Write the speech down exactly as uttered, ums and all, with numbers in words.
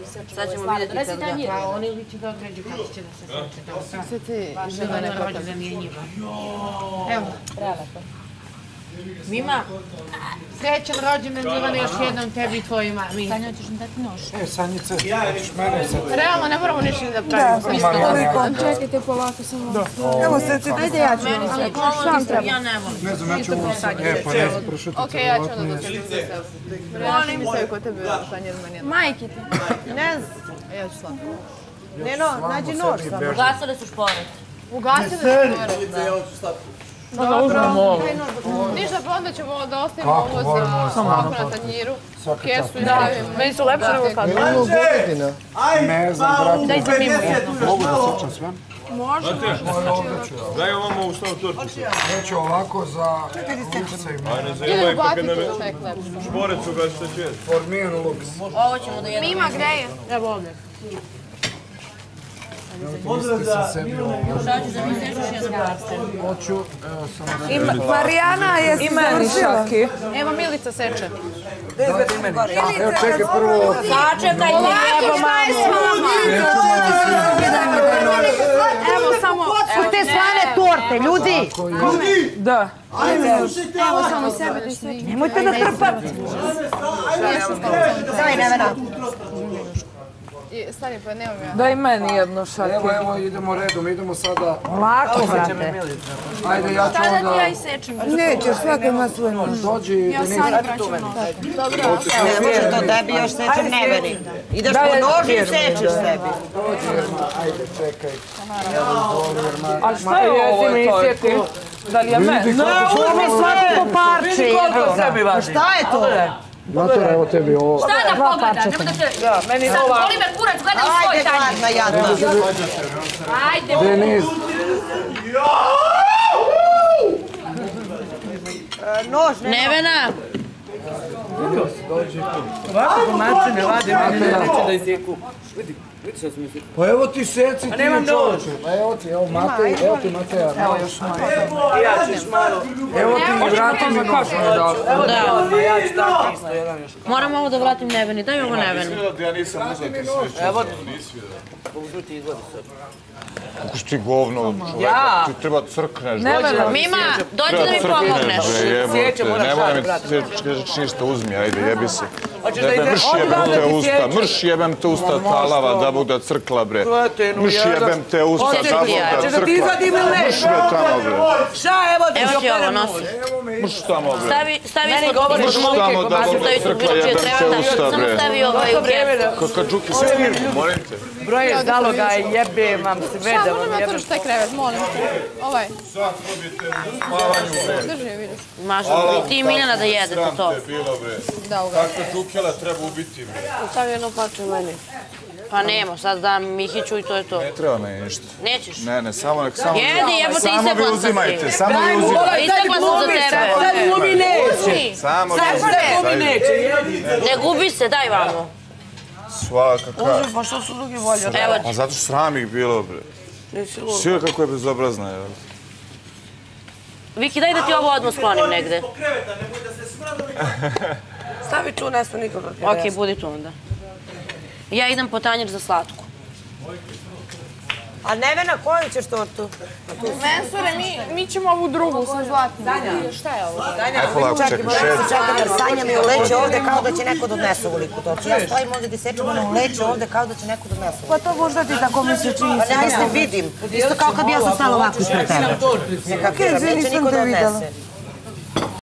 Sad ćemo vidjeti kad ga. A oni li će da određu kako će da se seče. Sve ti živa neko rođena nije njiva. Evo. Mima, srećan rođendan Milane još jednom tebi i tvojoj mami. Sanja, ćeš mi dati nož? E, Sanjice, hoćeš mene sad? Realno, ne moramo ništa da pravimo. Da, čekajte polako samo. Evo se ti... Ajde, ja ću vam sve. Šta vam treba? Ja ne volim. Ne znam, ja ću ovo sad... E, pa ne znam, pršutice. Okej, ja ću onda da se sve. Realno mi sve kod tebe Sanja iz manijena. Majke ti. Ne znam. Ja ću slatko. Neno, nađi nož samo. Ugasile su šporet. Ugasile su šporet. Dobro, ništa, pa onda ćemo da ostavimo ovo za svako na tanjiru, kesu i stavimo. Meni su lepše nego sad. Ne znam, brate. Daj za mimo jedno. Mogu da sečem sve? Može, može. Daj ovamo ovu stavu torticu. Neću ovako za luksa i mene. Ili ubaciti u ček lepše. Šporec ugasite će. Formijen luks. Ovo ćemo da jedemo. Mima greje. Evo ovdje. Mislite sa sebi ovo. Šta ću da mi sečeš ja zgastem? Hoću, evo samo da... Marijana je si završila. Evo Milica seče. Evo čekaj prvo... Sačekaj ti, evo mamu. Evo samo... Su te slane torte, ljudi! Da. Evo samo sebe da se... Nemojte da trpate! Daj, Nevena! Stani, pa nemam ja. Daj meni jedno šake. Evo, evo, idemo redom, idemo sada... Lako, brate. Ajde, ja ću onda... Tada ti ja i sečem. Nećeš, svaki ima svoj nož. Dođi, Denise. Dobro. Ne može to tebi, još sečem Neveni. Ideš po noži i sečeš sebi. Dođi, Irma, ajde, čekaj. Evo, izvoli, Irma. A šta je ovo? To? Da li je meni? Ne, uzmi svaki po parče. Šta je to? Matora, evo tebi ovo. Šta da pogledam? Nemoj da te... Da, meni Sad ova... boli me kurac, gledaj u svoj Ajde, tanji. gladna jadna. Ajde. Denise. Nož, ne. Nevena. Ovako pomaci ne vade, meni neće da izjeku. Vidi, vidi što sam mislio. Pa evo ti seci ti čovječe. Pa evo ti, evo Matej, evo ti Mateja. Evo još malo. I ja ćeš malo. Evo ti, vrati mi nož. Evo da, ja ću dati isto jedan još. Moram ovo da vratim Neveni, daj ovo Neveni. Ja nisam uzao ti sve. Evo, pođu ti izvodi sve. Kako si ti govno, čovjek, ti treba crkneš. Mima, dođi da mi pomogneš. Ne moram mi ništa uzmi, ajde, jebi se. Mrš jebem te usta, mrš jebem te usta talava, da Bog da crkla, bre. Mrš jebem te usta, da Bog da crkla. Mrš me tamo, bre. Šta, evo ti Evo ti ovo, nosi. Mrš tamo, bre. Stavi, stavi ispod... Mrš tamo, da Bog da crkla, jebem te usta, Samo bre. stavi ovaj u kesu. Kaka džuki, sve mirno, molim te. broje zaloga i jebe vam sve Šta, da vam možemo ja jebem. tužiš taj krevet, molim te. Ovaj. Sad probijete u spavanju, bre. Drži je, vidiš. Maša, i ti i Miljana da jedete to. Sram te bilo, bre. Da, uga. Takve džukela treba ubiti, bre. Stavi jedno pače meni. Pa nemo, sad dam Mihiću i to je to. Ne treba meni ništa. Nećeš? Ne, ne, samo nek samo... Jedi, jebote, Samo istekla vi sam uzimajte, ti. samo vi uzimajte. Istekla sam za tebe. Sad glumi neće. Samo vi Sad glumi uzimajte. neće, jedi. Ne gubi se, daj vamo. Svaka kak. Pa što su drugi volje? Evo Pa ti. zato što sram ih bilo, bre. Svi kako je bezobrazna, jel? Viki, daj da ti ovo odmah sklonim negde. Stavi tu, ne smo nikoga. Okej, budi tu onda. Ja idem po tanjer za slatku. A Nevena, koju ćeš tortu? Mensure, mi, mi ćemo ovu drugu sa zlatnim. Šta je ovo? Aj polako, čekaj, šest. Čekam jer Sanja mi uleće ovde kao da će neko da odnese ovoliku tortu. Ja stojim ovde gdje sečem, ona uleće ovde kao da će neko da odnese. Pa to možda ti tako misli čini Pa ne, ne vidim. Isto kao kad bi ja sam stala ovako ispred tebe. Nekako, da neće niko da odnese.